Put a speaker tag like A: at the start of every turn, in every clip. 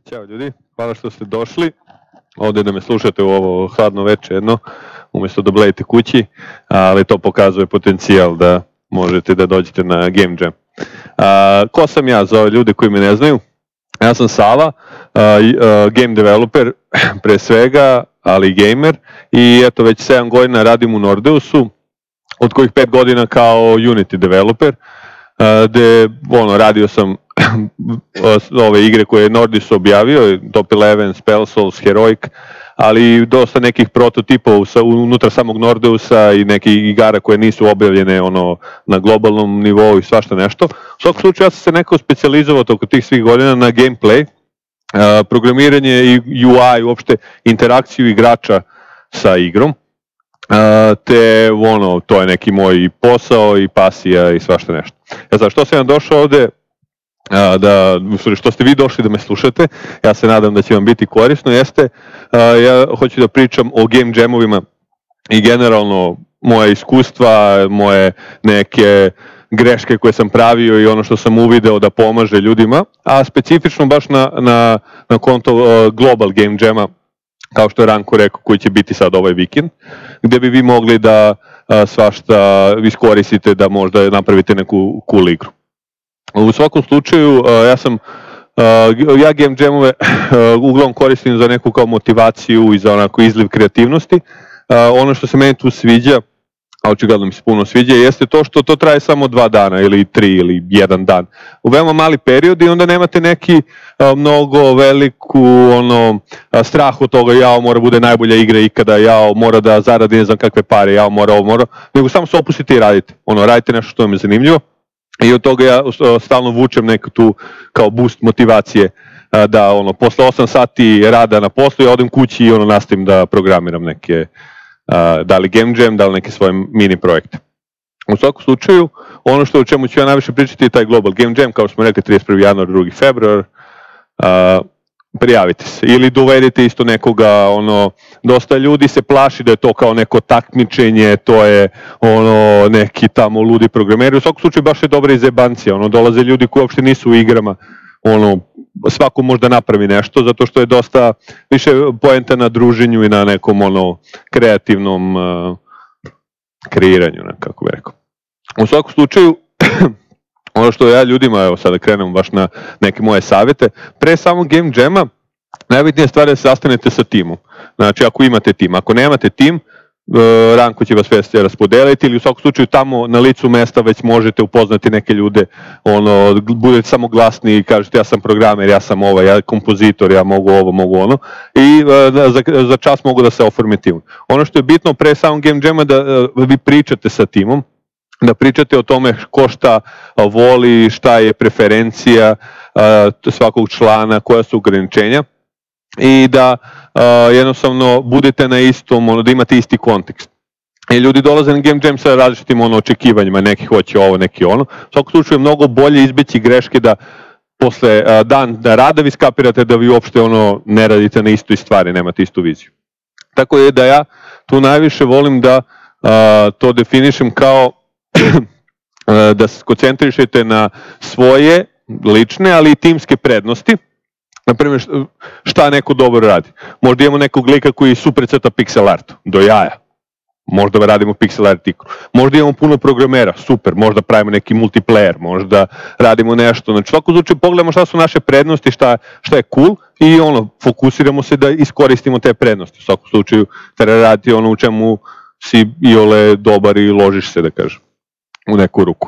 A: Ćao ljudi, hvala što ste došli ovdje da me slušate u ovo hladno večer jedno, umjesto da blejete kući, ali to pokazuje potencijal da možete da dođete na Game Jam. Ko sam ja za ove ljude koji me ne znaju? Ja sam Sava, game developer pre svega, ali i gamer, i eto već 7 godina radim u Nordeusu, od kojih 5 godina kao Unity developer, gde radio sam ove igre koje je Nordeus objavio, Top 11, Spell Souls, Heroic, ali dosta nekih prototipa unutar samog Nordeusa i nekih igara koje nisu objavljene na globalnom nivou i svašta nešto. U svakom slučaju ja sam se nekako specijalizovao tokom tih svih godina na gameplay, programiranje i UI, uopšte interakciju igrača sa igrom, te to je neki moj posao i pasija i svašta nešto. Sad, što sam vam došao ovde, što ste vi došli da me slušate, ja se nadam da će vam biti korisno, jeste, ja hoću da pričam o game jamovima i generalno moje iskustva, moje neke greške koje sam pravio i ono što sam uvideo da pomaže ljudima, a specifično baš na konto Global Game Jama, kao što je Ranko rekao, koji će biti sad ovaj vikend, gde bi vi mogli da svašta iskoristite da možda napravite neku cool igru. U svakom slučaju, ja game jamove uglavnom koristim za neku kao motivaciju i za onako izliv kreativnosti. Ono što se meni tu sviđa, a očigledno mi se puno sviđa, jeste to što to traje samo 2 dana ili 3 ili 1 dan. U veoma mali period i onda nemate neki mnogo veliku strah od toga, mora bude najbolja igra ikada, mora da zaradi ne znam kakve pare, mora, nego samo se opustite i radite. Radite nešto što vam je zanimljivo. I od toga ja stalno vučem neku tu kao boost motivacije da posle 8 sati rada na poslu ja odem kući i nastavim da programiram neke, da li game jam, da li neke svoje mini projekte. U svakom slučaju, ono o čemu ću ja najviše pričati je taj Global Game Jam, kao što smo rekli 31. januar, 2. februar, prijavite se ili dovedite isto nekoga, dosta ljudi se plaši da je to kao neko takmičenje, to je neki tamo ludi programeri, u svakom slučaju baš je dobra izjebancija, dolaze ljudi koji uopšte nisu u igrama, svako možda napravi nešto, zato što je dosta više poenta na druženju i na nekom kreativnom kreiranju, kako bih rekao. U svakom slučaju, ono što ja ljudima, evo sada krenemo baš na neke moje savjete, pre samog game jama, najbitnija stvar je da se sastanete sa timom. Znači, ako imate tim, ako nemate tim, Ranko će vas sve raspodeliti ili u svakom slučaju tamo na licu mesta već možete upoznati neke ljude, budete samo glasni i kažete ja sam programer, ja sam ja kompozitor, ja mogu ovo, mogu ono i za čas mogu da se oforme tim. Ono što je bitno pre samog game jama da vi pričate sa timom, da pričate o tome ko šta voli, šta je preferencija svakog člana, koja su ograničenja i da jednostavno budete na istom, da imate isti kontekst. I ljudi dolaze na game jam sa različitim očekivanjima, neki hoće ovo, neki ono. U svakom slučaju je mnogo bolje izbeći greške da posle dan rada vi skapirate da vi uopšte ne radite na istoj stvari, nemate istu viziju. Tako je da ja tu najviše volim da to definišem kao da se koncentrišete na svoje lične, ali i timske prednosti. Naprimjer, šta neko dobro radi. Možda imamo nekog lika koji super crta pixel art, do jaja. Možda radimo pixel art igru. Možda imamo puno programera, super, možda pravimo neki multiplayer, možda radimo nešto. Znači, u svakom slučaju pogledamo šta su naše prednosti, šta je cool i fokusiramo se da iskoristimo te prednosti. U svakom slučaju treba raditi u čemu si iole dobar i ložiš se, da kažem, u neku ruku.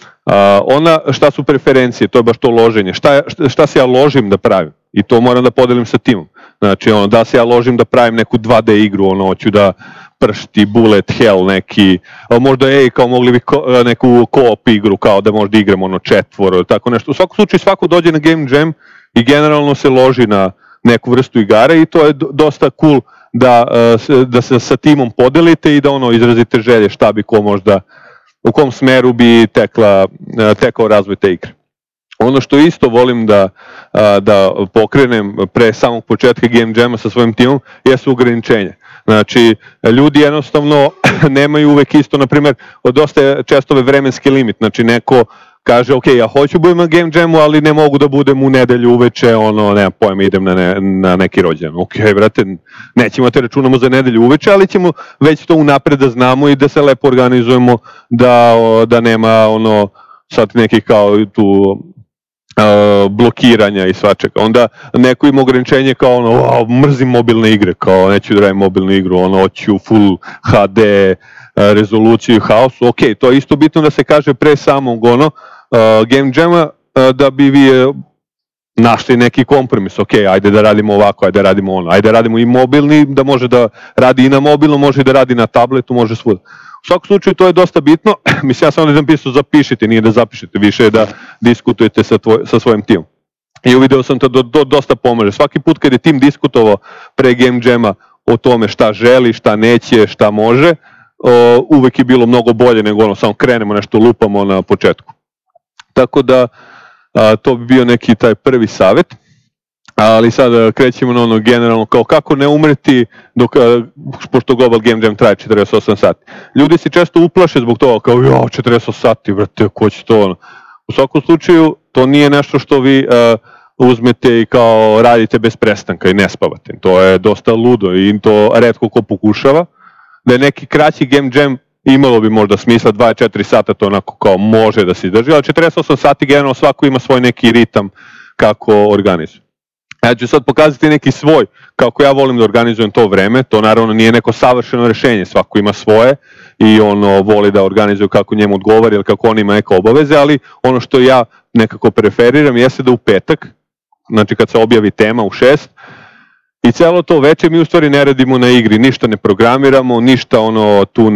A: Šta su preferencije, to je baš to loženje. Šta se ja ložim da pravim? I to moram da podelim sa timom. Znači, da se ja ložim da pravim neku 2D igru, hoću da pršti, bullet, hell, neki, možda kao mogli bi neku co-op igru, kao da možda igram četvoro, tako nešto. U svakom slučaju, svako dođe na game jam i generalno se loži na neku vrstu igara i to je dosta cool da se sa timom podelite i da izrazite želje šta bi ko možda, u kom smeru bi tekao razvoj te igre. Ono što isto volim da pokrenem pre samog početka game jama sa svojim timom jesu ograničenja. Znači, ljudi jednostavno nemaju uvek isto, na primjer, dosta je često vremenski limit, znači neko kaže, ok, ja hoću budem na Game Jamu, ali ne mogu da budem u nedelju uveče, nemam pojma, idem na neki rođendan. Ok, brate, nećemo te računamo za nedelju uveče, ali ćemo već to unapred da znamo i da se lepo organizujemo, da nema sad nekih kao tu blokiranja i svačega. Onda neko ima ograničenje kao mrzim mobilne igre, kao neću da radim mobilnu igru, hoću full HD rezoluciju i haosu. Ok, to je isto bitno da se kaže pre samog Game Jama, da bi vi našli neki kompromis. Ok, ajde da radimo ovako, ajde da radimo ajde da radimo i mobilni, da može da radi i na mobilnom, može i da radi na tabletu, može svuda. U svakom slučaju to je dosta bitno, mislim ja sam ovdje napisao zapišite, nije da zapišete, više je da diskutujete sa svojim timom. I uvideo sam to dosta pomaže. Svaki put kad je tim diskutovao pre Game Jama o tome šta želi, šta neće, šta može, uvek je bilo mnogo bolje nego samo krenemo nešto lupamo na početku. Tako da to bi bio neki taj prvi savjet. Ali sad krećemo na generalno kao kako ne umreti pošto Global Game Jam traje 48 sati. Ljudi se često uplaše zbog toga kao 48 sati, brate, ko će to U svakom slučaju to nije nešto što vi uzmete i kao radite bez prestanka i ne spavate. To je dosta ludo i to retko ko pokušava. Da je neki kraći Game Jam imalo bi možda smisla, 24 sata to onako kao može da se izdrži, ali 48 sati generalno svako ima svoj neki ritam kako organizuje. Ja ću sad pokazati neki svoj, kako ja volim da organizujem to vreme, to naravno nije neko savršeno rešenje, svako ima svoje i voli da organizuje kako njemu odgovori ili kako on ima neke obaveze, ali ono što ja nekako preferiram jeste da u petak, znači kad se objavi tema u 6, i celo to veče mi u stvari ne radimo na igri, ništa ne programiramo, ništa tu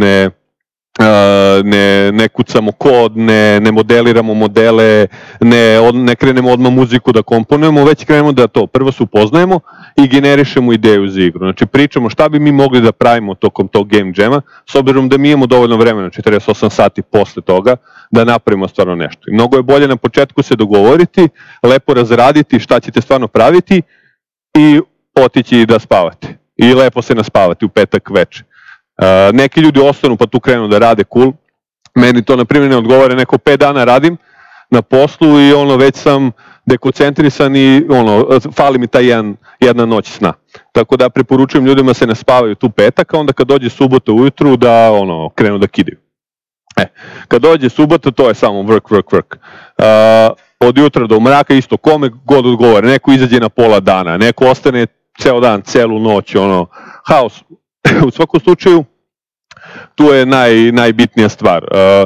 A: ne kucamo kod, ne modeliramo modele, ne krenemo odmah muziku da komponujemo, već krenemo da to prvo se upoznajemo i generišemo ideju za igru. Znači pričamo šta bi mi mogli da pravimo tokom tog Game Jama, s obzirom da mi imamo dovoljno vremena, 48 sati posle toga, da napravimo stvarno nešto. I mnogo je bolje na početku se dogovoriti, lepo razraditi šta ćete stvarno praviti i otići da spavate. I lepo se naspavati u petak veče. Neki ljudi ostanu pa tu krenu da rade cool. Meni to na primjer ne odgovara, neko 5 dana radim na poslu i već sam dekoncentrisan i fali mi ta jedna noć sna. Tako da preporučujem ljudima da se ne spavaju tu petak, a onda kad dođe subota ujutru da krenu da kidaju. Kad dođe subota to je samo work. Od jutra do mraka isto kome god odgovara, neko izađe na pola dana, neko ostane ceo dan, celu noć, haos. U svakom slučaju, tu je najbitnija stvar.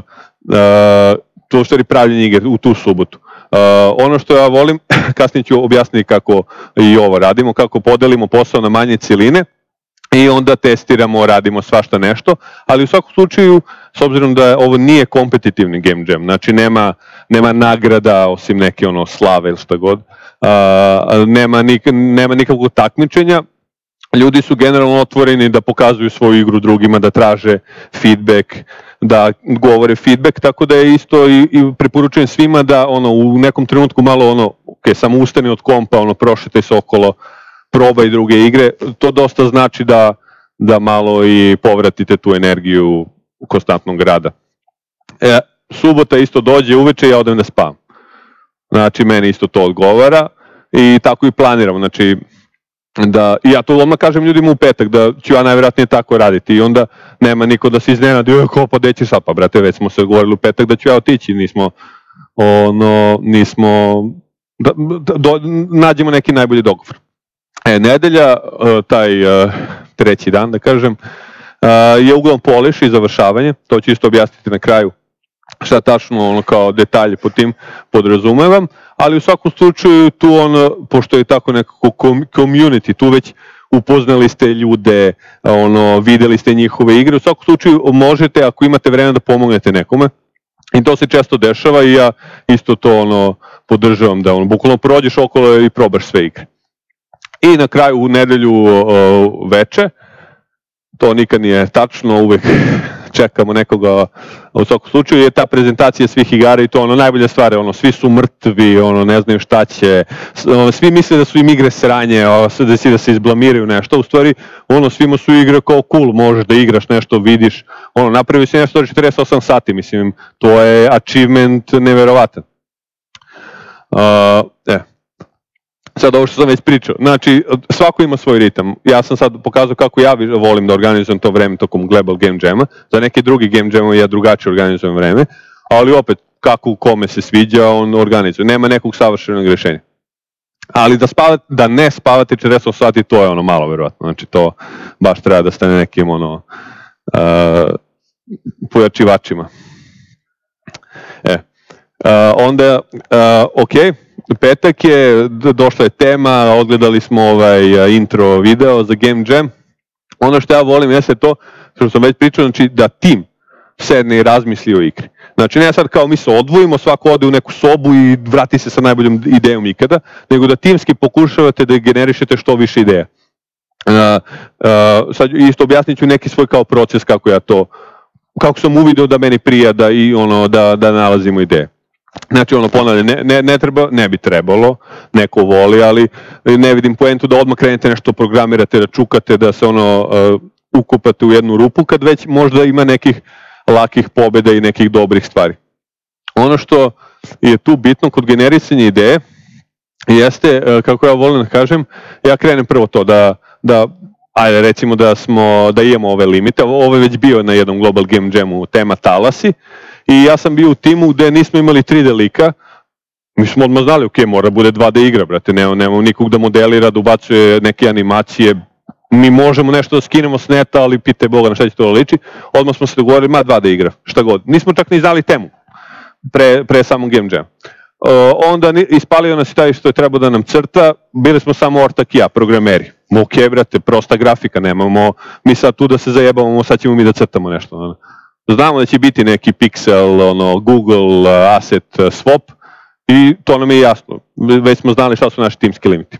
A: To što je pravljenje igre u tu subotu. Ono što ja volim, kasnije ću objasniti kako i ovo radimo, kako podelimo posao na manje cijeline i onda testiramo, radimo svašta nešto, ali u svakom slučaju, s obzirom da ovo nije kompetitivni Game Jam, znači nema nagrada osim neke slave ili šta god, nema nikakvog takmičenja, ljudi su generalno otvoreni da pokazuju svoju igru drugima, da traže feedback, da govore feedback, tako da je isto i preporučujem svima da u nekom trenutku malo samo ustani od kompa, prošetaj se okolo, probaj druge igre, to dosta znači da malo i povratite tu energiju konstantnog rada. Subota isto dođe uveče i ja odem da spavam. Znači meni isto to odgovara i tako i planiram, znači i ja to odmah kažem ljudima u petak da ću ja najvjerojatnije tako raditi i onda nema niko da se iznenadi, pa gde ćeš sad, pa brate već smo se govorili u petak da ću ja otići, nađemo neki najbolji dogovor. Nedelja, taj treći dan da kažem, je uglavnom poliš i završavanje, to ću isto objasniti na kraju šta tačno kao detalje po tim podrazumevam, ali u svakom slučaju tu pošto je tako nekako community, tu već upoznali ste ljude, videli ste njihove igre, u svakom slučaju možete ako imate vremena da pomognete nekome i to se često dešava i ja isto to podržavam da bukvalno prođeš okolo i probaš sve igre. I na kraju u nedelju veče, to nikad nije tačno, uvek čekamo nekoga, u svakom slučaju je ta prezentacija svih igara i to ono najbolja stvar je ono, svi su mrtvi, ono ne znaju šta će, svi misle da su im igre sranje, da se izblamiraju nešto, u stvari ono svima su igre kao cool, možeš da igraš nešto, vidiš, ono napravi se nešto 48 sati, mislim, to je achievement neverovatan. Sad ovo što sam već pričao, znači svako ima svoj ritam, ja sam sad pokazao kako ja volim da organizujem to vreme tokom Global Game Jama, za neke drugi Game Jamove ja drugačije organizujem vreme, ali opet kako kome se sviđa on organizuje, nema nekog savršenog rješenja. Ali da ne spavate 48 sati to je ono malo verovatno, znači to baš treba da stane nekim ono pojačivačima. Onda, petak je, došla je tema, odgledali smo ovaj intro video za Game Jam. Ono što ja volim jeste to, što sam već pričao, znači da tim sedne i razmisli o igri. Znači ne sad kao mi se odvojimo, svako ode u neku sobu i vrati se sa najboljom idejom ikada, nego da timski pokušavate da generišete što više ideja. Sad isto objasnit ću neki svoj kao proces kako sam uvidio da meni prija da nalazimo ideje. Znači ono ponavljam, ne bi trebalo, neko voli, ali ne vidim poentu da odmah krenete nešto programirate, da čukate, da se ukupate u jednu rupu, kad već možda ima nekih lakih pobjeda i nekih dobrih stvari. Ono što je tu bitno kod generisanja ideje jeste, kako ja volim da kažem, ja krenem prvo to da ajde recimo da imamo ove limite, ovo je već bio na jednom Global Game Jamu tema talasi, i ja sam bio u timu gde nismo imali 3D lika, mi smo odmah znali, ok, mora bude 2D igra, brate, nemamo nikog da modelira, da ubacuje neke animacije, mi možemo nešto da skinemo s neta, ali pitaj Boga na šta će to liči, odmah smo se dogovorili, 2D igra, šta god, nismo čak ni znali temu pre samog Game Jam. Onda ispalio nas i taj što je trebao da nam crta, bili smo samo Ortak i ja, programeri. Ok, brate, prosta grafika, nemamo mi sad tu da se zajebavamo, sad ćemo mi da crtamo nešto. Znamo da će biti neki pixel, Google asset swap i to nam je jasno, već smo znali šta su naši timski limiti.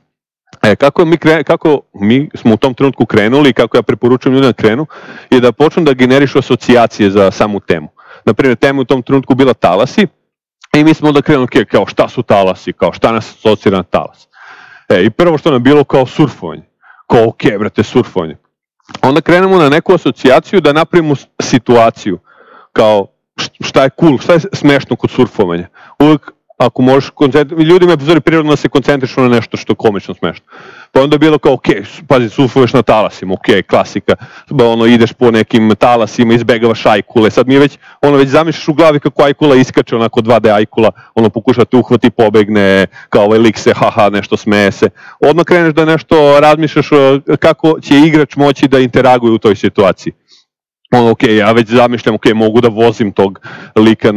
A: Kako mi smo u tom trenutku krenuli i kako ja preporučujem ljudima da krenu, je da počnu da generišu asocijacije za samu temu. Naprimjer, tema u tom trenutku bila talasi, i mi smo onda krenuli kao šta su talasi, kao šta nas asocira na talas. I prvo što nam je bilo kao surfovanje, kao ok, brate, surfovanje. Onda krenemo na neku asocijaciju da napravimo situaciju, kao šta je cool, šta je smešno kod surfovanja. Uvijek ako možeš ljudima je pozori prirodno da se koncentrišu na nešto što je komično smešno. Pa onda je bilo kao ok, pazi, surfuješ na talasima, ok, klasika, ideš po nekim talasima, izbegavaš ajkule, sad mi već zamišljaš u glavi kako ajkula iskače, onako 2D ajkula, pokuša te uhvati, pobegne, kao ovaj lik se, haha, nešto smeje se. Odmah kreneš da nešto razmišljaš kako će igrač moći da interaguje u toj situaciji. Ok, ja već zamišljam, ok, mogu da vozim tog lika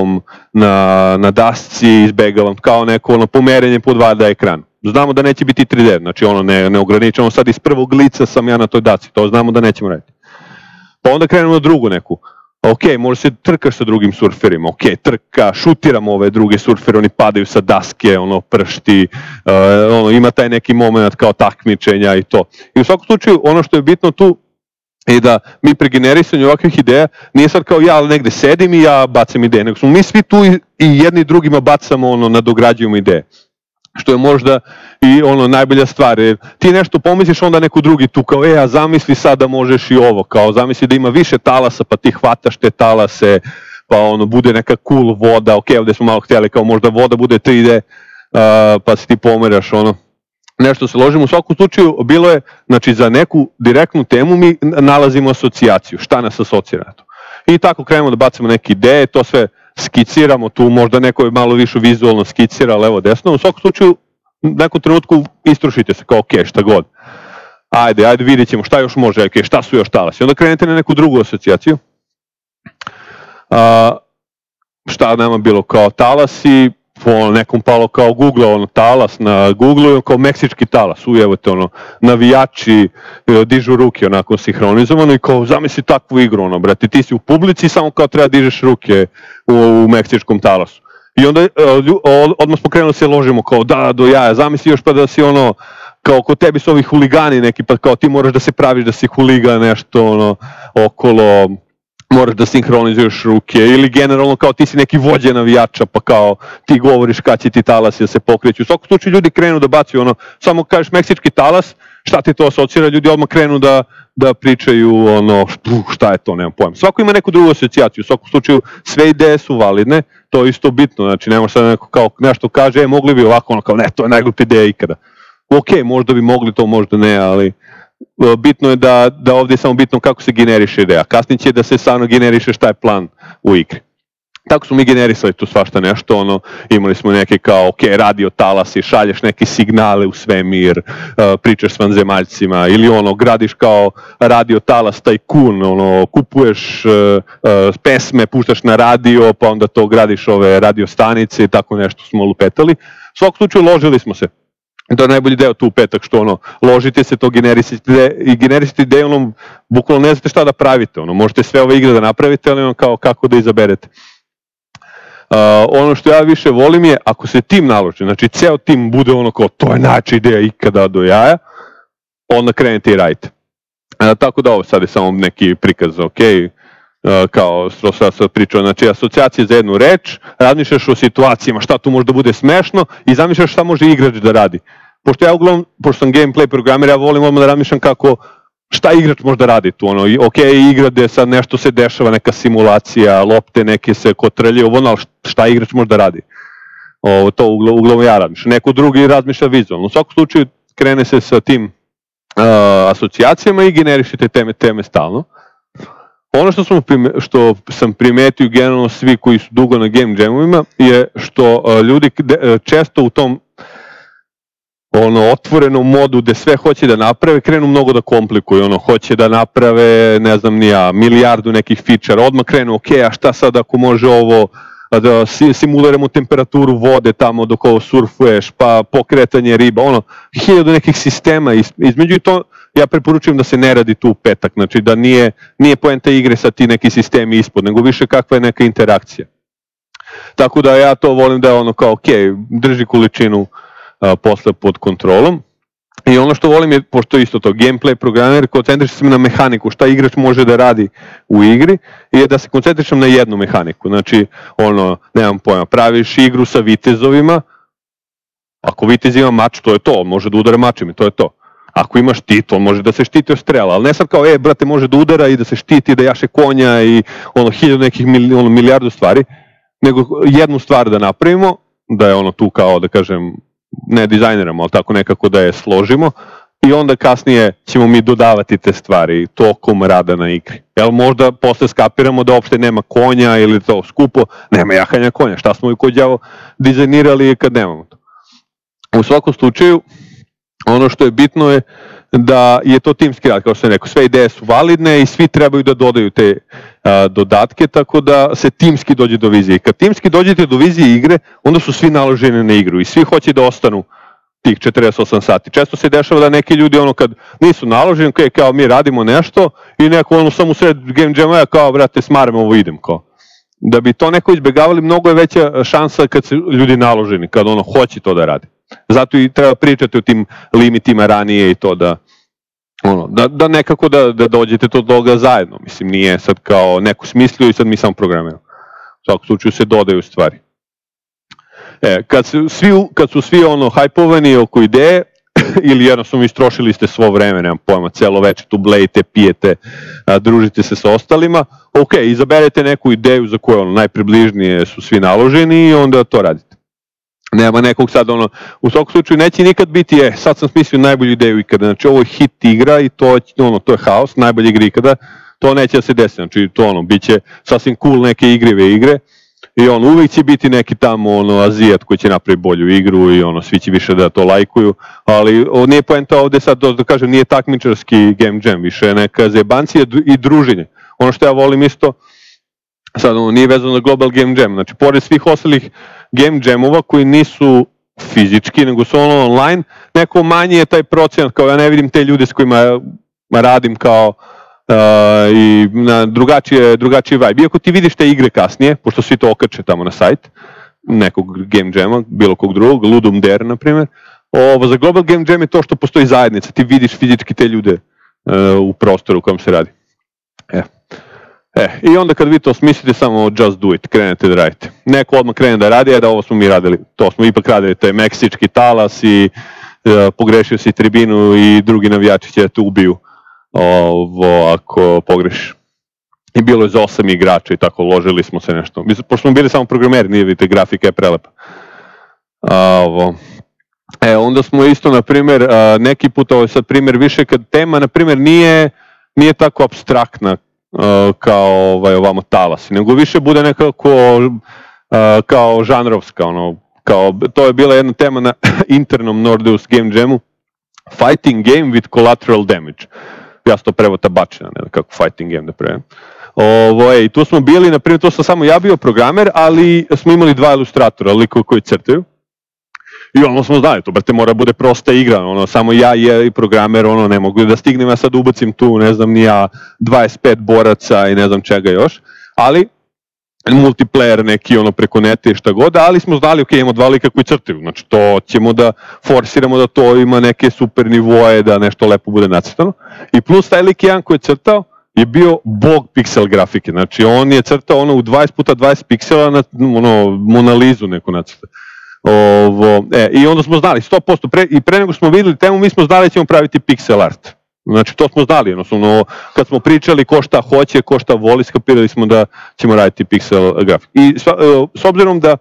A: na dasci, izbegavam kao neko pomerenje po 2D ekran. Znamo da neće biti 3D, znači ne ograničamo sad iz prvog lica sam ja na toj dasci, to znamo da nećemo raditi. Pa onda krenemo na drugu neku. Ok, može se trkaš sa drugim surferima, ok, trka, šutiramo ove druge surfere, oni padaju sa daske, pršti, ima taj neki moment kao takmičenja i to. I u svakom slučaju, ono što je bitno tu, i da mi pri generisanju ovakvih ideja nije sad kao ja negde sedim i ja bacam ideje, nego smo mi svi tu i jedni drugima bacamo, nadograđujemo ideje. Što je možda i najbolja stvar, jer ti nešto pomisliš, onda neko drugi tu kao, a zamisli sad da možeš i ovo, kao zamisli da ima više talasa, pa ti hvataš te talase, pa bude neka cool voda, ok, ovdje smo malo htjeli, kao možda voda bude 3D, pa se ti pomeraš, nešto se ložimo. U svakom slučaju bilo je, znači za neku direktnu temu mi nalazimo asocijaciju, šta nas asocira na to. I tako krenemo da bacimo neke ideje, to sve skiciramo, tu možda neko je malo više vizualno skicira, levo, desno, u svakom slučaju u nekom trenutku istrošite se kao ok, šta god. Ajde vidjet ćemo šta još može, ok, šta su još talasi. Onda krenete na neku drugu asocijaciju. Šta nama bilo kao talasi, po nekom palo kao Google, talas na Google, kao meksički talas, ujevate, navijači dižu ruke, onako sinhronizovano i kao zamisli takvu igru, brate, ti si u publici, samo kao treba dižeš ruke u meksičkom talasu. I onda odmah smo krenuli se ložimo kao da, do jaja, zamisli još pa da si kao kod tebi su ovi huligani neki, pa kao ti moraš da se praviš da si huliga nešto okolo moraš da sinhronizuješ ruke, ili generalno kao ti si neki vođa navijača, pa kao ti govoriš kad će ti talasi da se pokreću. U svakom slučaju ljudi krenu da bacuju ono, samo kažeš meksički talas, šta ti to asocira, ljudi odmah krenu da pričaju ono, šta je to, nemam pojma. Svako ima neku drugu asocijaciju, u svakom slučaju sve ideje su validne, to je isto bitno, znači ne može sad neko kao nešto kaže, mogli bi ovako, ono kao ne, to je najgluplja ideja ikada. Ok, možda bi mogli to, možda ne, ali bitno je da ovdje je samo bitno kako se generiše ideja. Kasnije će da se stvarno generiše šta je plan u igri. Tako smo mi generisali tu svašta nešto, ono, imali smo neke kao, ok, radio talasi, šalješ neke signale u svemir, pričaš s vanzemaljcima, ili ono, gradiš kao radio talas tajkun, ono, kupuješ pesme, puštaš na radio, pa onda to gradiš ove radio stanice i tako nešto smo lupetali. U svakom slučaju ložili smo se. To je najbolji deo tu u petak, što ono, ložite se, to generisite ideju, ono, bukvalno ne znate šta da pravite, ono, možete sve ove igre da napravite, ali ono, kao kako da izaberete. Ono što ja više volim je, ako se tim naloži, znači ceo tim bude ono kao, to je najjača ideja ikada do jaja, onda krenete i radite. Tako da ovo sad je samo neki prikaz, ok, kao što sam pričao, znači asocijacije za jednu reč, razmišljaš o situacijama, šta tu može da bude smešno i zamišljaš šta može igrač da radi. Pošto ja uglavnom, pošto sam gameplay programer, ja volim odmah da razmišljam kako, šta igrač može da radi tu, ono, ok, igra gde sad nešto se dešava, neka simulacija, lopte neke se kotrljaju, ono, ali šta igrač može da radi? To uglavnom ja razmišljam. Neko drugi razmišlja vizualno. U svakom slučaju krene se sa tim asocijacijama i generišite teme stalno. Ono što sam primetio generalno svi koji su dugo na game jamovima je što ljudi često u tom otvorenom modu gde sve hoće da naprave, krenu mnogo da komplikuju, hoće da naprave, ne znam ni ja, milijardu nekih feature, odmah krenu, ok, a šta sad ako može ovo, da simuliramo temperaturu vode tamo dok ovo surfuješ, pa pokretanje riba, 1000 nekih sistema, između to ja preporučujem da se ne radi tu u petak, znači da nije poenta igre sad ti neki sistemi ispod, nego više kakva je neka interakcija. Tako da ja to volim da je kao, ok, drži količinu posle pod kontrolom. I ono što volim je, pošto isto to, gameplay programer, koncentrišem se na mehaniku, šta igrač može da radi u igri, je da se koncentrišem na jednu mehaniku. Znači, nemam pojma, praviš igru sa vitezovima, ako vitez ima mač, to je to, on može da udara mačem i to je to. Ako ima štit, on može da se štiti od strela, ali ne sad kao, brate, može da udara i da se štiti, da jaše konja i 1000 nekih milijardu stvari, nego jednu stvar da napravimo, da je tu kao, da kažem, ne dizajniramo, ali tako nekako da je složimo i onda kasnije ćemo mi dodavati te stvari tokom rada na igri. Jel možda posle skapiramo da uopšte nema konja ili to skupo, nema jahanja konja, šta smo i kod đavo dizajnirali kad nemamo to. U svakom slučaju, ono što je bitno je da je to timski rad, kao što sam rekao, sve ideje su validne i svi trebaju da dodaju te dodatke, tako da se timski dođe do vizije. Kad timski dođete do vizije igre, onda su svi naloženi na igru i svi hoće da ostanu tih 48 sati. Često se dešava da neki ljudi kad nisu naloženi, kao mi radimo nešto i neko samo u sred game jama kao, brate, smarem ovo, idem, kao. Da bi to neko izbjegavali, mnogo je veća šansa kad se ljudi naloženi, kad hoće to da radi. Zato i treba pričati o tim limitima ranije i to da nekako da dođete do toga zajedno. Mislim, nije sad kao neko smislio i sad mi samo programiramo. U svakom slučaju se dodaju stvari. Kad su svi hajpovani oko ideje, ili jednostavno istrošili ste svo vreme, nemam pojma, celo večer tu blejite, pijete, družite se sa ostalima, ok, izaberete neku ideju za koju najpribližnije su svi naloženi i onda to radite. Nema nekog sad, u svakom slučaju neće nikad biti, sad sam smislio najbolju ideju ikada, znači ovo je hit igra i to je haos, najbolja igra ikada, to neće da se desi, znači to bit će sasvim cool neke igrive igre i uvijek će biti neki tamo Azijat koji će napraviti bolju igru i svi će više da to lajkuju, ali nije poenta ovde sad, da kažem, nije takmičarski game jam, više je neka zebancija i druženje. Ono što ja volim isto, sad nije vezano na global game jam, znači pored svih ostalih game jamova koji nisu fizički, nego su online, neko manje je taj procenat, kao ja ne vidim te ljude s kojima radim kao i na drugačiji vibe. Iako ti vidiš te igre kasnije, pošto svi to okače tamo na sajt, nekog game jama, bilo kog drugog, Ludum Dare, na primjer, za global game jam je to što postoji zajednica, ti vidiš fizički te ljude u prostoru u kojem se radi. I onda kad vi to smislite, samo just do it, krenete da radite. Neko odmah krene da radi, da ovo smo mi radili, to smo ipak radili, to je meksički talas i pogrešio si tribinu i drugi navijači će da te ubiju ako pogrešiš. I bilo je za 8 igrača i tako, ložili smo se nešto. Pošto smo bili samo programeri, nije vidite, grafika je prelepa. Onda smo isto, na primjer, neki put, ovo je sad primjer više, kad tema, na primjer, nije tako apstraktna kao ovamo talasi, nego više bude nekako kao žanrovska, to je bila jedna tema na internom Nordeus Game Jamu, fighting game with collateral damage. Ja sam to preveo tabačina, ne kako fighting game da prevem. I tu smo bili, na primjer, to sam samo ja bio programer, ali smo imali 2 ilustratora, likovi koji crtaju. I ono smo znali, to brate mora bude prosta igra, samo ja i programer, ne mogu da stignem, ja sad ubacim tu, ne znam, ni ja 25 boraca i ne znam čega još, ali multiplayer neki preko neta i šta god, ali smo znali, ok, imamo 2 lika koji crtaju, znači to ćemo da forsiramo da to ima neke super nivoje, da nešto lepo bude nacrtano. I plus taj lik jedan koji je crtao je bio bog piksel grafike, znači on je crtao u 20x20 piksela na Mona Lizu neku nacrta. I onda smo znali 100%, i pre nego smo videli temu, mi smo znali da ćemo praviti pixel art. Znači to smo znali, jednostavno kad smo pričali ko šta hoće, ko šta voli, skapirali smo da ćemo raditi pixel grafik. I s obzirom da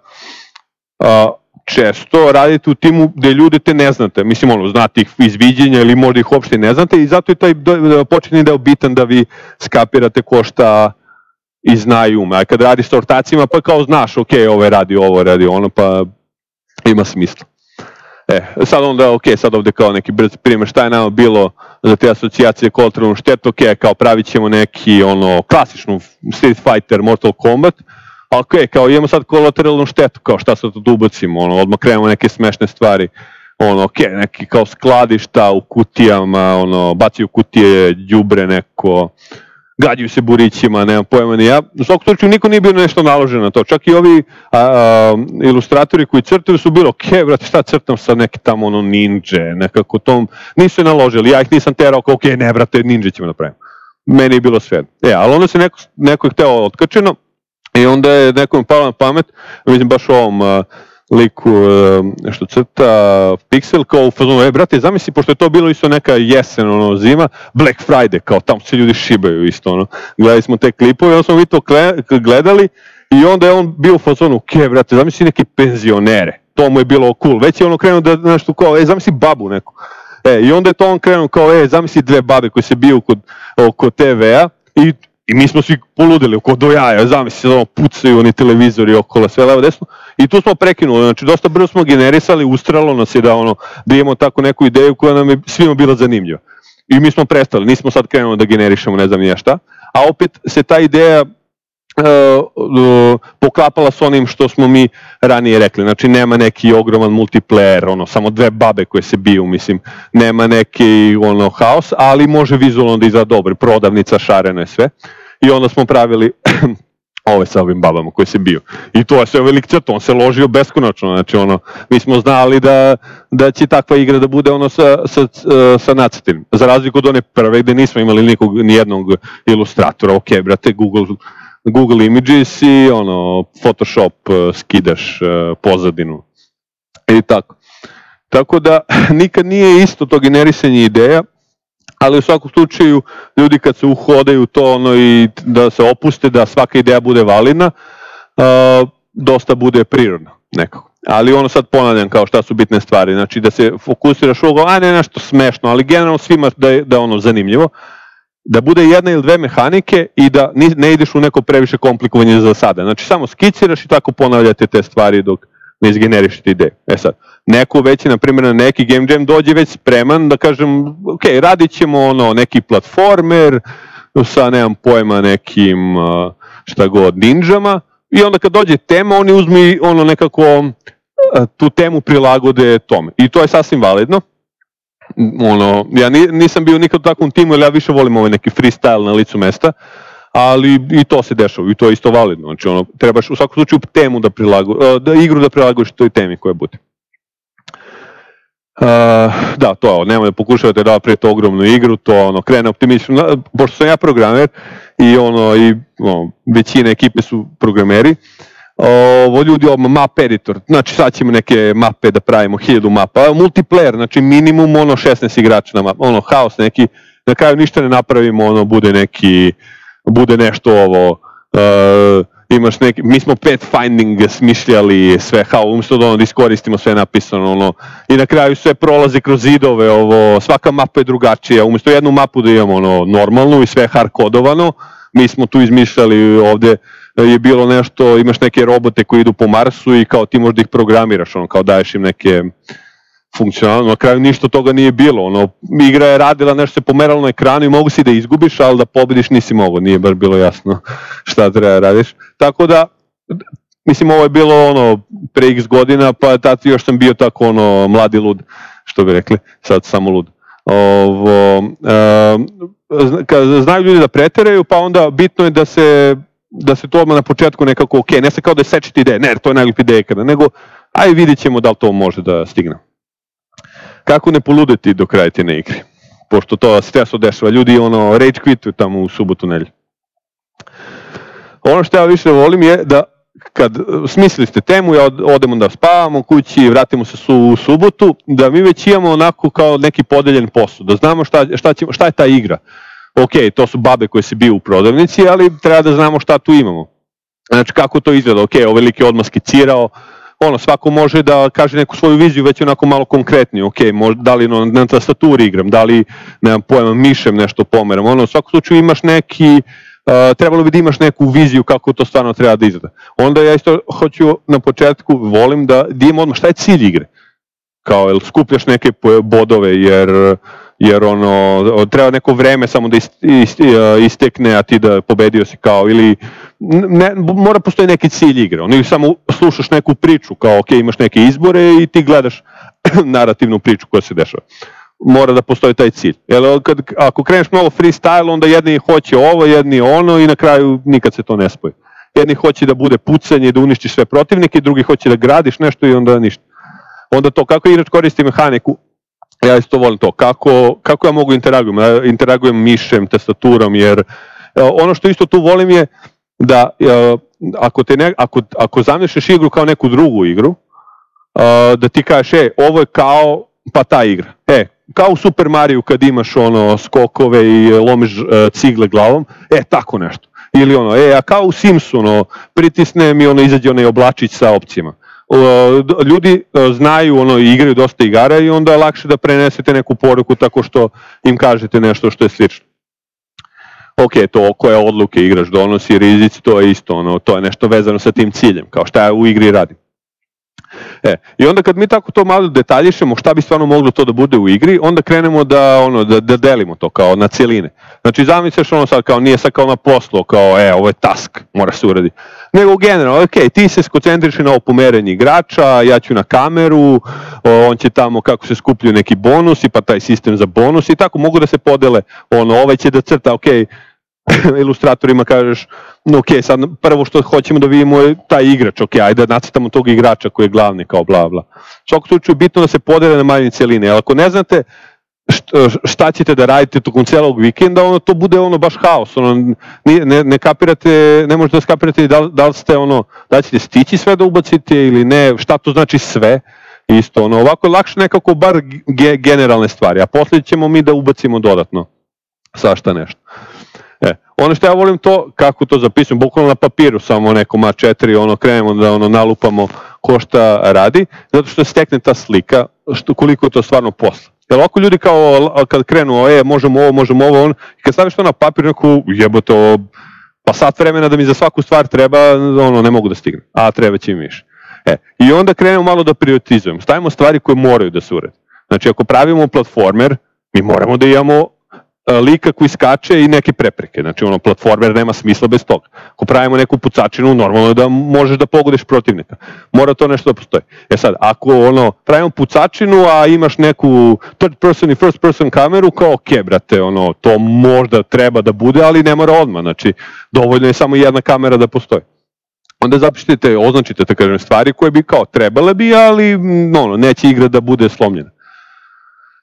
A: često radite u timu gde ljude te ne znate, mislim znate ih iz viđenja ili možda ih uopšte ne znate, i zato je taj početni deo bitan da vi skapirate ko šta i znaju ume. A kad radi s ortacima pa kao znaš, ok, ovo radi ono, pa ima smisla. Sad onda, sad ovde kao neki brz primjer, šta je nama bilo za te asocijacije kolateralnu štetu, kao pravit ćemo neki klasičnu Street Fighter, Mortal Kombat, ali kao imamo sad kolateralnu štetu, kao šta sad tu ubacimo, odmah krenemo neke smešne stvari, neki kao skladišta u kutijama, baci u kutije đubre neko, gađaju se burićima, nemam pojma ni ja. U svakom slučaju niko nije bio nešto naložen na to, čak i ovi ilustratori koji crtaju su bilo, brate, šta crtam sad neki tamo ninja, nekako tom, nisu je naložili, ja ih nisam terao kao, ne brate, ninja ćemo napraviti. Meni je bilo sve. Ali onda se neko je hteo otkačeno i onda je nekom palo na pamet, mislim baš ovom liku što crta Pixel, kao u fazonu, brate, zamisli, pošto je to bilo isto neka jesen, zima, Black Friday, kao tamo se ljudi šibaju isto, gledali smo te klipove, onda smo mi to gledali i onda je on bio u fazonu, brate, zamisli neke penzionere, to mu je bilo cool, već je krenuo da nešto kao, zamisli babu neku, i onda je to on krenuo kao, zamisli 2 babe koje se biju oko TV-a i mi smo svi poludili oko do jaja, zamisli, pucaju oni televizori okolo, sve levo desno. I tu smo prekinuli, znači dosta brzo smo generisali, ustralo nas je da imamo tako neku ideju koja nam je svima bila zanimljiva. I mi smo prestali, nismo sad krenuli da generišemo ne znam nije šta, a opet se ta ideja poklapala s onim što smo mi ranije rekli, znači nema neki ogroman multiplayer, samo 2 babe koje se biju, mislim, nema neki haos, ali može vizualno da izgleda dobro, prodavnica, šarena i sve. I onda smo pravili ove sa ovim babama koje se biju. I to je sve velik crt, on se ložio beskonačno, znači mi smo znali da će takva igra da bude sa nacrtim. Za razliku od one prve gde nismo imali nijednog ilustratora, ok, brate, Google Images i Photoshop skidaš pozadinu i tako. Tako da nikad nije isto to generisanje ideja, ali u svakom slučaju ljudi kad se uhodaju to i da se opuste, da svaka ideja bude validna, dosta bude prirodno nekako. Ali sad ponavljam kao šta su bitne stvari, znači da se fokusiraš ne nešto smešno, ali generalno svima da je zanimljivo, da bude 1 ili 2 mehanike i da ne ideš u neko previše komplikovanje za sada. Znači samo skiciraš i tako ponavljate te stvari dok ne izgenerišete ideju. Sad, neko već, na primjer, na neki game jam dođe već spreman da kažem, ok, radit ćemo neki platformer sa, nemam pojma, nekim šta god ninjama, i onda kad dođe tema, oni uzmi nekako tu temu prilagode tome. I to je sasvim validno. Ja nisam bio nikad u takvom timu, jer ja više volim neki freestyle na licu mesta, ali i to se dešava i to je isto validno. Znači trebaš u svakom slučaju temu igru da prilagodiš toj temi koja bude. Da, to, nemoj da pokušavate da napravite ogromnu igru, to krene optimistično, pošto sam ja programer i većina ekipe su programeri, ljudi map editor, znači sad ćemo neke mape da pravimo, 1000 mapa, multiplayer, znači minimum 16 igrača na mapa, haos neki, na kraju ništa ne napravimo, bude nešto imaš neki, mi smo pathfinding smišljali sve, umjesto da iskoristimo sve napisano, i na kraju sve prolazi kroz zidove, svaka mapa je drugačija, umjesto jednu mapu da imamo normalnu i sve hardkodovano, mi smo tu izmišljali, ovdje je bilo nešto, imaš neke robote koji idu po Marsu i kao ti možda ih programiraš, kao daješ im neke funkcionalno, na kraju ništa toga nije bilo, igra je radila, nešto se pomeralo na ekranu i mogu si da izgubiš, ali da pobediš nisi mogo, nije baš bilo jasno šta treba radiš, tako da, mislim ovo je bilo pre x godina, pa tad još sam bio tako mladi lud, što bi rekli, sad samo lud. Znaju ljudi da preteraju, pa onda bitno je da se to odmah na početku nekako ne se kao da je sečiti ideje, ne, to je najljepša ideja ikada, nego aj vidjet ćemo da li to može da stigne. Kako ne poludeti dok radite na igri? Pošto to se često dešava, ljudi rage quituju tamo u subotu, nedelju. Ono što ja više volim je da kad smislili ste temu, odemo da spavamo kući, vratimo se u subotu, da mi već imamo onako kao neki podeljen posao, da znamo šta je ta igra. Ok, to su babe koje se biju u prodavnici, ali treba da znamo šta tu imamo. Znači kako to izgleda, ok, ovaj lik je odmah skicirao, svako može da kaže neku svoju viziju već onako malo konkretnije, ok, da li na tastaturi igram, da li, nemam pojma, mišem nešto pomeram, u svakom slučaju imaš neki, trebalo bi da imaš neku viziju kako to stvarno treba da izgleda. Onda ja isto hoću na početku, volim da imam odmah šta je cilj igre, kao jel skupljaš neke bodove jer treba neko vreme samo da istekne, a ti da pobedio si kao, ili mora postoji neki cilj igre, ili samo slušaš neku priču, kao ok, imaš neke izbore i ti gledaš narativnu priču koja se dešava. Mora da postoji taj cilj. Ako kreneš malo freestyle, onda jedni hoće ovo, jedni ono i na kraju nikad se to ne spoji. Jedni hoće da bude pucanje i da uništiš sve protivnike, drugi hoće da gradiš nešto i onda ništa. Onda to, kako igrač koristi mehaniku, ja isto volim to, kako ja mogu interagujem mišem, tastaturom, jer ono što isto tu volim je da ako zamišljaš igru kao neku drugu igru, da ti kažeš, ovo je kao, pa ta igra, kao u Super Mariju kad imaš skokove i lomiš cigle glavom, tako nešto. Ili a kao u Simsu, pritisnem i izađe onaj oblačić sa opcijama. Ljudi znaju, igraju dosta igara i onda je lakše da prenesete neku poruku tako što im kažete nešto što je slično. Ok, to koje odluke igrač donosi, rizici, to je isto, to je nešto vezano sa tim ciljem, kao šta ja u igri radim. I onda kad mi tako to malo detaljišemo šta bi stvarno moglo to da bude u igri, onda krenemo da delimo to kao na cijeline. Znači zamisliš sad kao, nije sad kao na poslu, kao ovo je task, mora se uraditi. Nego generalno, ok, ti se skoncentriš na ovo pomerenje igrača, ja ću na kameru, on će tamo kako se skupljaju neki bonusi, pa taj sistem za bonus i tako mogu da se podele, ovaj će da crta, ok, ilustratorima kažeš, ok, sad prvo što hoćemo da vidimo je taj igrač, ok, ajde da nacrtamo tog igrača koji je glavni, kao bla bla. U svakom slučaju bitno da se podele na manje cijeline, ali ako ne znate šta ćete da radite tokom celog vikenda, to bude baš haos, ne kapirate, ne možete da skapirate da li ćete stići sve da ubacite ili ne, šta to znači sve, isto, ovako je lakše nekako bar generalne stvari, a poslije ćemo mi da ubacimo dodatno svašta nešto. Ono što ja volim to, kako to zapisujem, bukvalno na papiru, samo nekom A4, krenemo da nalupamo ko šta radi, zato što se stekne ta slika, koliko je to stvarno posla. Jer ovako ljudi kao, kad krenu, možemo ovo, i kad staviš to na papir, neko jebote, pa sat vremena da mi za svaku stvar treba, ne mogu da stignem, a treba će mi više. I onda krenemo malo da prioritizujemo, stavimo stvari koje moraju da se urede. Znači, ako pravimo platformer, mi moramo da imamo lika koji skače i neke prepreke, znači platformer nema smisla bez toga. Ako pravimo neku pucačinu, normalno je da možeš da pogodiš protivnika. Mora to nešto da postoji. Sad, ako pravimo pucačinu, a imaš neku third person i first person kameru, kao ok, brate, to možda treba da bude, ali ne mora odmah, znači dovoljno je samo jedna kamera da postoji. Onda zapišite, označite, stvari koje bi kao trebale bi, ali neće igra da bude slomljena.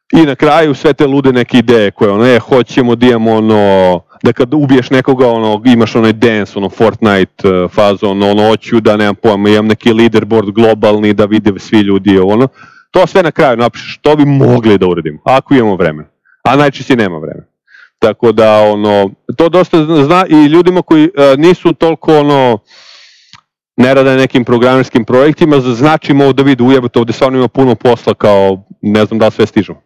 A: I na kraju sve te lude neke ideje koje hoćemo da imamo da kad ubiješ nekoga imaš onaj dance, Fortnite fazon, hoću da nemam pojma, imam neki leaderboard globalni da vide svi ljudi, to sve na kraju napišeš, što bi mogli da uradimo, ako imamo vremena, a najčešće nema vremena. Tako da, to dosta zna i ljudima koji nisu toliko, ne rade nekim programerskim projektima, znači mogu da vidi ujebati, ovde stvarno ima puno posla, kao ne znam da sve stižemo.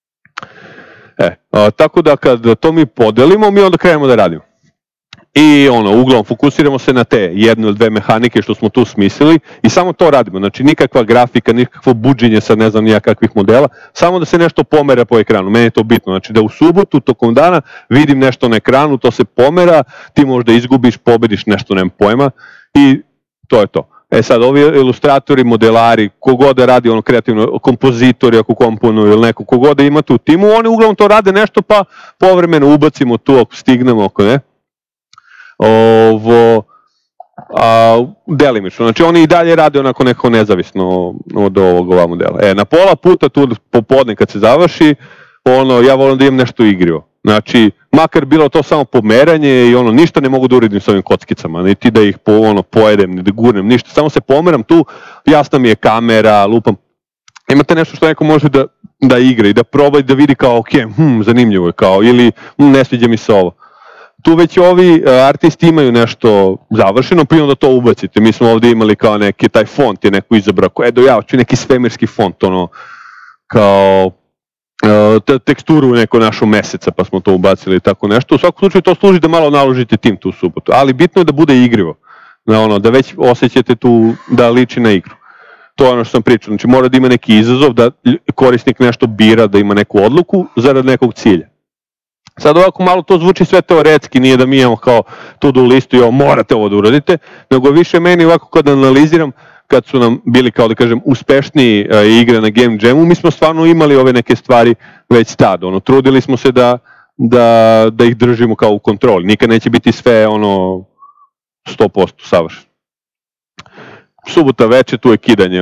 A: Tako da kad to mi podelimo, mi onda krenemo da radimo. I uglavnom fokusiramo se na te jednu ili dve mehanike što smo tu smislili i samo to radimo, znači nikakva grafika, nikakvo buđenje sa ne znam nijakakvih modela, samo da se nešto pomera po ekranu, meni je to bitno, znači da u subotu tokom dana vidim nešto na ekranu, to se pomera, ti možda izgubiš, pobediš nešto, nemam pojma i to je to. Sad, ovi ilustratori, modelari, kogod da radi kreativno, kompozitori ako komponuju ili neko, kogod da ima tu timu, oni uglavnom to rade nešto pa povremeno ubacimo tu ako stignemo, ako ne. Delimično, znači oni i dalje rade onako neko nezavisno od ovog modela. Na pola puta tu popodne kad se završi, ja volim da imam nešto igrivo. Znači, makar bilo to samo pomeranje i ništa ne mogu da uradim s ovim kockicama, niti da ih pojedem, ni da gurnem, ništa, samo se pomeram tu, jasna mi je kamera, lupam. Imate nešto što neko može da igra i da proba i da vidi kao, ok, zanimljivo je, kao, ili ne sviđa mi se ovo. Tu već ovi artisti imaju nešto završeno, pa onda to ubacite. Mi smo ovdje imali kao neki, taj font je neko izabrao, ja hoću neki svemirski font, kao teksturu neko našo meseca, pa smo to ubacili i tako nešto. U svakom slučaju to služi da malo naložite tim tu subotu, ali bitno je da bude igrivo, da već osjećate tu da liči na igru. To je ono što sam pričao, znači mora da ima neki izazov, da korisnik nešto bira, da ima neku odluku zarad nekog cilja. Sad ovako malo to zvuči sve teoretski, nije da mi imamo kao to-do listu i morate ovo da uradite, nego više meni ovako kad analiziram, kad su nam bili kao da kažem uspešniji igre na Game Jamu, mi smo stvarno imali ove neke stvari već tad, trudili smo se da ih držimo kao u kontroli, nikad neće biti sve 100% savršeno. Subota veče tu je kidanje,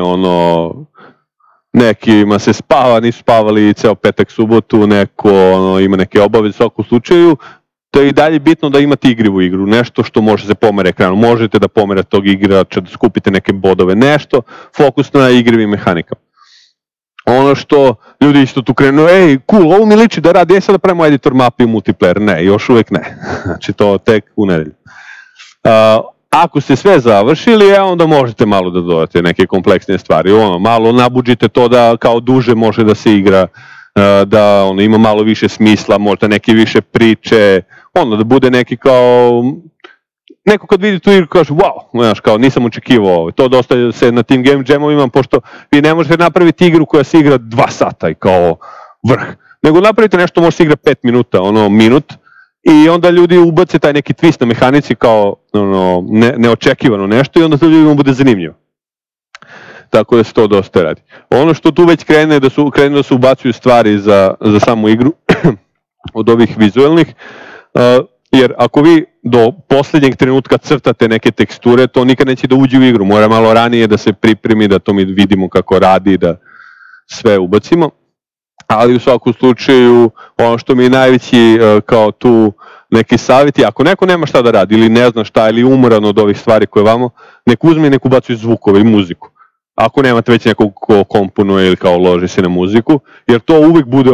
A: nekima se spava, nisu spavali ceo petak, subotu, neko ima neke obaveze u svakom slučaju, to je i dalje bitno da imate igrivu igru, nešto što može se pomera ekranu, možete da pomerate tog igrača, da skupite neke bodove, nešto, fokus na igrivim mehanikama. Ono što ljudi isto tu krenu, cool, ovo mi liči da radi, sad da pravimo editor mapi u multiplayer, ne, još uvek ne, znači to tek u nedelju. Ako ste sve završili, onda možete malo da dodate neke kompleksne stvari, malo nabuđite to da kao duže može da se igra, da ima malo više smisla, možda neke više priče, da bude neki kao, neko kad vidi tu igru kaže wow, znaš, kao nisam očekivao ovo, to dosta se na tim game jamovima, pošto vi ne možete napraviti igru koja se igra 2 sata i kao vrh, nego napravite nešto može se igra 5 minuta, minut, i onda ljudi ubace taj neki twist na mehanici kao neočekivano nešto i onda to ljudima bude zanimljivo. Tako da se to dosta radi. Ono što tu već krene da se ubacuju stvari za samu igru od ovih vizualnih, jer ako vi do posljednjeg trenutka crtate neke teksture, to nikad neće da uđe u igru, mora malo ranije da se pripremi, da to mi vidimo kako radi, da sve ubacimo. Ali u svakom slučaju, ono što mi je najveći kao tu neki savjet je, ako neko nema šta da radi ili ne zna šta ili umoran od ovih stvari koje vamo, nek uzme i nek ubacuje zvukove i muziku. Ako nemate već nekog ko komponuje ili kao loži se na muziku, jer to uvijek bude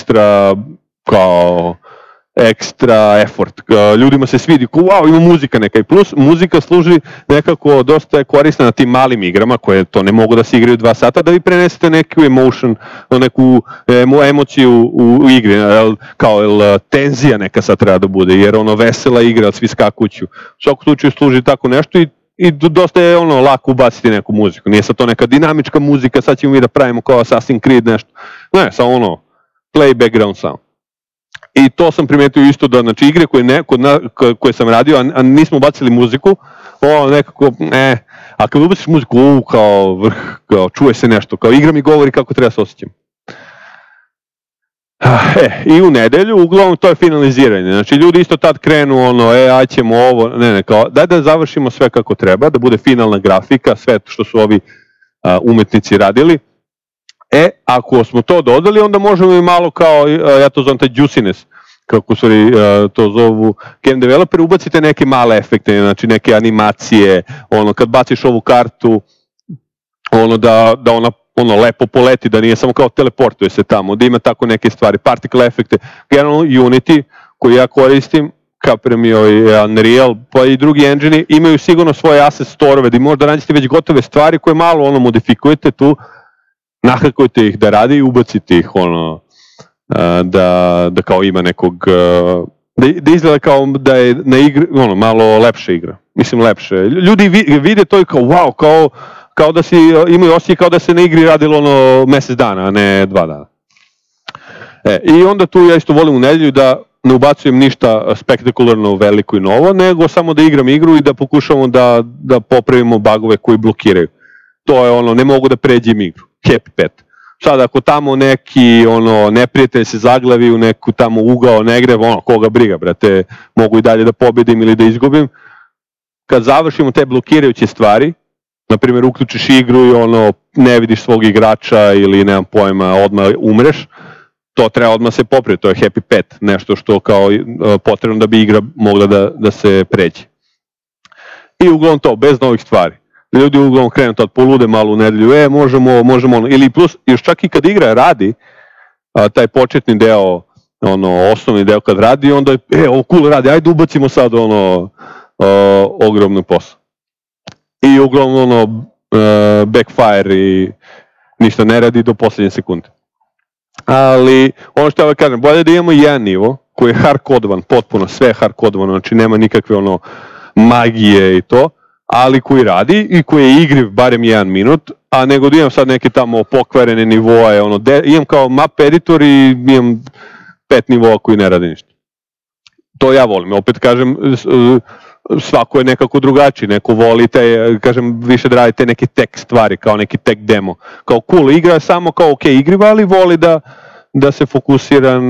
A: ekstra effort. Ljudima se svidi, wow, ima muzika neka i plus muzika služi nekako dosta je korisna na tim malim igrama koje to ne mogu da se igraju 2 sata, da vi prenesete neku emotion, neku emociju u igri, kao tenzija neka sad treba da bude, jer vesela igra, svi skakuću. U svakom slučaju služi tako nešto i dosta je lako ubaciti neku muziku, nije sad to neka dinamička muzika, sad ćemo mi da pravimo kao Assassin's Creed nešto, ne, samo play background sound. I to sam primetio isto da, znači, igre koje sam radio, a nismo ubacili muziku, nekako, a kad ubaciš muziku, kao vrh, čuje se nešto, kao igra mi govori kako treba se osjećam. I u nedelju, uglavnom, to je finaliziranje, znači, ljudi isto tad krenu, aj ćemo ovo, kao, daj da završimo sve kako treba, da bude finalna grafika, sve što su ovi umetnici radili, Ako smo to dodali, onda možemo i malo kao, ja to zovem taj juiciness, kako stvari to zovu game developer, ubacite neke male efekte, znači neke animacije, kad baciš ovu kartu, da ona lepo poleti, da nije samo kao teleportuje se tamo, da ima tako neke stvari, particle efekte. Generalno Unity, koji ja koristim, Capremio i Unreal, pa i drugi engine imaju sigurno svoje asset store-ove, da možda nađete već gotove stvari koje malo modifikujete tu, nahakujete ih da radi i ubacite ih da kao ima nekog, da izgleda kao da je na igri, malo lepše igra, mislim lepše. Ljudi vide to i kao wow, kao da imaju osjećaj kao da se na igri radilo mjesec dana, a ne 2 dana. I onda tu ja isto volim u nedelju da ne ubacujem ništa spektakularno veliko i novo, nego samo da igram igru i da pokušamo da popravimo bugove koji blokiraju. To je ne mogu da pređem igru, happy pet. Sad ako tamo neki neprijatelj se zaglavi u neku tamo ugao negde, koga briga, brate, mogu i dalje da pobedim ili da izgubim. Kad završimo te blokirajuće stvari, na primjer uključiš igru i ne vidiš svog igrača ili nemam pojma, odmah umreš, to treba odmah se popraviti, to je happy pet, nešto što kao potrebno da bi igra mogla da se pređe. I uglavnom to, bez novih stvari. Ljudi uglavnom krenu tad polude malo u nedelju, možemo, ili plus, još čak i kad igra radi, taj početni deo, osnovni deo kad radi, onda ovo cool radi, ajde ubacimo sad ogromnu posao. I uglavnom backfire i ništa ne radi do posljednje sekunde. Ali ono što ja kažem, bolje da imamo jedan nivo koji je hardkodovan, potpuno sve je hardkodovan, znači nema nikakve magije i to, ali koji radi i koji je igriv barem 1 minut, a nego da imam sad neke tamo pokvarene nivoe, imam kao map editor i imam 5 nivoa koji ne radi ništa. To ja volim, opet kažem, svako je nekako drugačiji, neko voli više da radi te neke tech stvari, kao neki tech demo, kao cool, igra je samo kao ok igriva, ali voli da se fokusira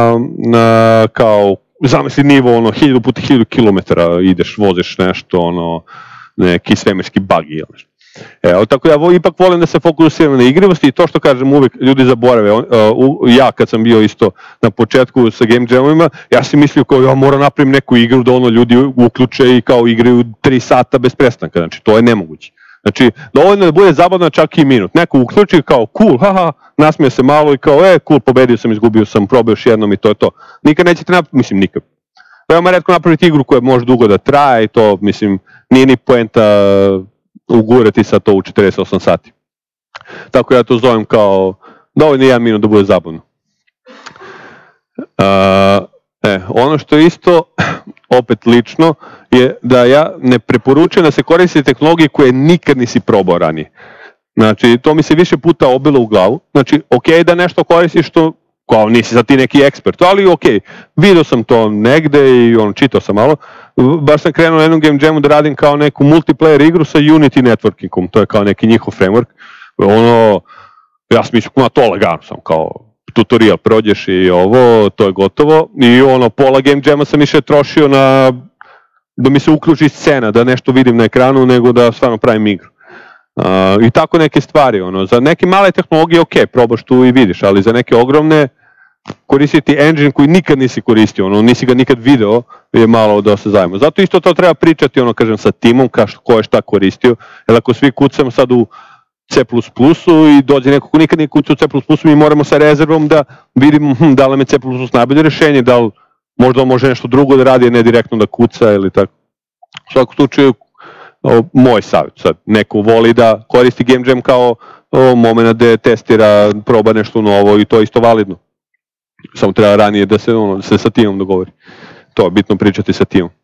A: na kao, zamisli nivo 1000 puta 1000 km ideš, voziš nešto, neki svemirski bug ili nešto. Tako ja ipak volim da se fokusiram na igrivosti i to što kažem uvijek ljudi zaborave. Ja kad sam bio isto na početku sa game jamovima, ja sam mislio kao ja moram napravim neku igru da ljudi uključe i kao igraju 3 sata bez prestanka, znači to je nemoguće. Znači dovoljno da bude zabavno čak i minut, neko uključi kao cool, haha, nasmije se malo i kao cool, pobedio sam, izgubio sam, probao još jednom i to je to. Nikad nećete napraviti, mislim nikad. Veoma retko napraviti igru koja može dugo da traje i to, mislim, nije ni poenta ugurati sa to u 48 sati. Tako ja to zovem kao dovoljno 1 minut da bude zabavno. Ono što isto, opet lično, je da ja ne preporučujem da se koristi tehnologije koje nikad nisi probao ranije. Znači, to mi se više puta obilo u glavu. Znači, ok da nešto koristiš što kao nisi sad ti neki ekspert, ali ok, vidio sam to negde i čitao sam malo, baš sam krenuo na jednom game jamu da radim kao neku multiplayer igru sa Unity networkingom, to je kao neki njihov framework, ja sam mislio, to lagano sam, kao tutorial prođeš i to je gotovo, i pola game jama sam više trošio da mi se uključi scena, da nešto vidim na ekranu, nego da stvarno pravim igru. I tako neke stvari, za neke male tehnologije ok, probaš tu i vidiš, ali za neke ogromne koristiti engine koji nikad nisi koristio, nisi ga nikad video, je malo da se zajemo. Zato isto to treba pričati, kažem, sa timom, ko je šta koristio, jer ako svi kucamo sad u C++-u i dođe neko ko nikad nije kucao u C++-u, mi moramo sa rezervom da vidimo da li je C++ najbolje rešenje, da li možda može nešto drugo da radi, ne direktno da kuca ili tako. U svakom slučaju, moj savjet, sad, neko voli da koristi game jam kao moment da testira, proba nešto novo i to je isto validno. Samo treba ranije da se sa timom dogovori. To je bitno pričati sa timom.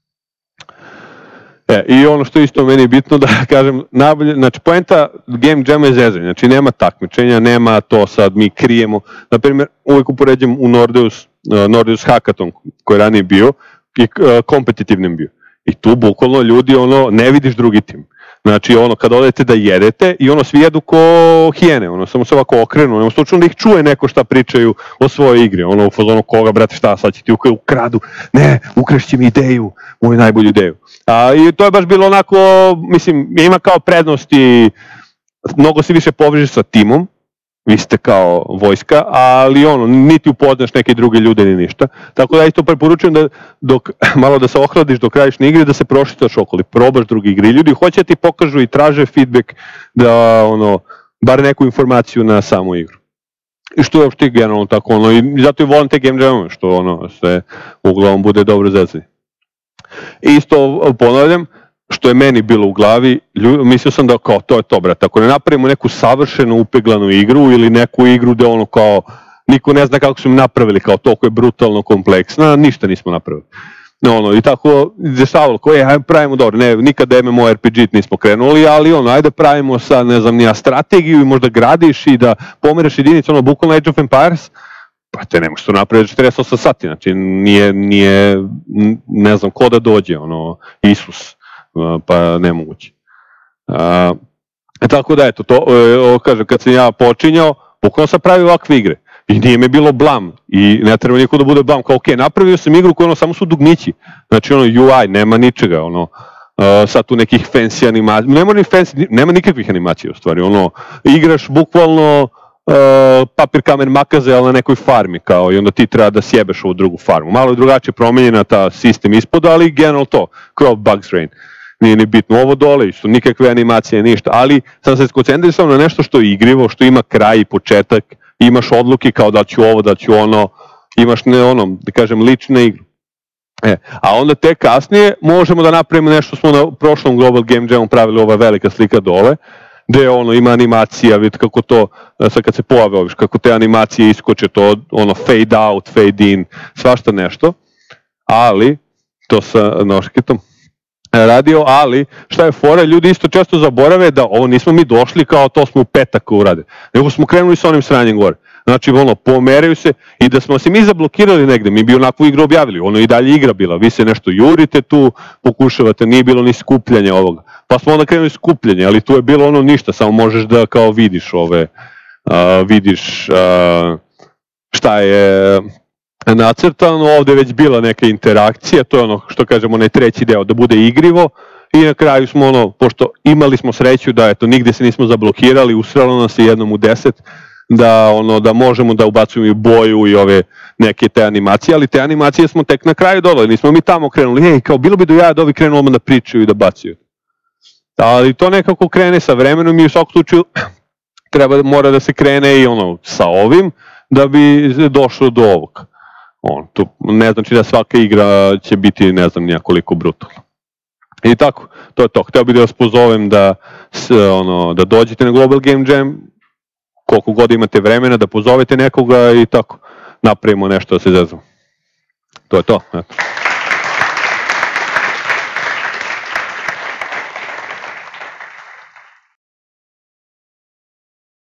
A: I ono što isto meni je bitno da kažem, znači poenta game jam je zezanje, znači nema takmičenja, nema to sad mi krijemo, na primjer uvijek upoređujem u Nordeus Hackathon koji je ranije bio i kompetitivnim bio. I tu bukvalno ljudi ne vidiš drugi tim. Znači kad odete da jedete i svi jedu ko hijene, samo se ovako okrenu, slučajno da ih čuje neko šta pričaju o svojoj igri, u fazonu koga brate šta sad će ti ukradu, ne, ukrašći mi ideju, moju najbolju ideju. I to je baš bilo onako, mislim, ima kao prednost i mnogo se više povežeš sa timom, vi ste kao vojska, ali ono, niti upoznaš neke druge ljude ni ništa. Tako da isto preporučujem da dok malo da se ohladiš dok radiš na igri, da se prošitaš okoli, probaš drugi igri. Ljudi hoće da ti pokažu i traže feedback da ono, bar neku informaciju na samu igru. I što je uopšte generalno tako, ono, i zato i volim te game jamove, što ono, sve uglavnom bude dobro zezanje. Isto ponavljam, što je meni bilo u glavi, mislio sam da kao to je to, brate, ako ne napravimo neku savršenu upeglanu igru ili neku igru gde ono kao niko ne zna kako su mi napravili, kao toliko je brutalno kompleksna, ništa nismo napravili. Ono, i tako dešavalo, pravimo dobro, ne, nikada MMORPG nismo krenuli, ali ono, ajde pravimo sad, ne znam, nija strategiju i možda gradiš i da pomeraš jedinicu, ono, bukvalno Age of Empires, pa te ne možeš to napraviti 48 sati, znači nije, ne znam, ko da dođe, ono, Isus, pa nemoguće. Tako da, eto, to, kažem, kad sam ja počinjao, bukvalno sam pravio ovakve igre. I nije mi bilo blam. I ne treba niko da bude blam. Kao, ok, napravio sam igru koja ono, samo su dugmići. Znači, ono, UI, nema ničega, ono, sad tu nekih fancy animacija, nema nikakvih animacija, u stvari, ono, igraš bukvalno papir, kamen, makaze, ali na nekoj farmi, kao, i onda ti treba da sjebeš ovu drugu farmu. Malo je drugačije promenjena ta sistem ispod, ali generalno to, kao Bugs Rain. Nije ni bitno ovo dole, što nikakve animacije, ništa, ali sam se skoncentrisao na nešto što je igrivo, što ima kraj i početak, imaš odluke kao da ću ovo, da ću ono, imaš ne ono, da kažem, lične igru. A onda tek kasnije možemo da napravimo nešto, smo na prošlom Global Game Jamu pravili ova velika slika dole, gde ono ima animacija, vidite kako to, sad kad se pojave oviš, kako te animacije iskoče, to ono fade out, fade in, svašta nešto, ali, to sa noškitom radio, ali šta je fora, ljudi isto često zaborave da ovo nismo mi došli kao to smo u petak urade, nego smo krenuli sa onim sranjem gore. Znači, ono, pomeraju se i da smo se mi zablokirali negde, mi bi onakvu igru objavili, ono i dalje igra bila, vi se nešto jurite tu, pokušavate, nije bilo ni skupljanja ovoga. Pa smo onda krenuli skupljanje, ali tu je bilo ono ništa, samo možeš da kao vidiš šta je nacrtano, ovde je već bila neka interakcija, to je ono što kažemo onaj treći deo, da bude igrivo i na kraju smo ono, pošto imali smo sreću da eto nigde se nismo zablokirali, usralo nas je jednom u 10, da možemo da ubacujemo i boju i ove neke te animacije, ali te animacije smo tek na kraju dodali, nismo mi tamo krenuli, kao bilo bi do ja da ovi krenu odmah da pričaju i da bacaju. Ali to nekako krene sa vremenom i u svakom slučaju mora da se krene i ono sa ovim da bi došlo do ovog. To ne znači da svaka igra će biti ne znam nijakoliko brutalna. I tako, to je to. Hteo bih da vas pozovem da dođete na Global Game Jam, koliko god imate vremena, da pozovete nekoga i tako napravimo nešto da se zezamo. To je to.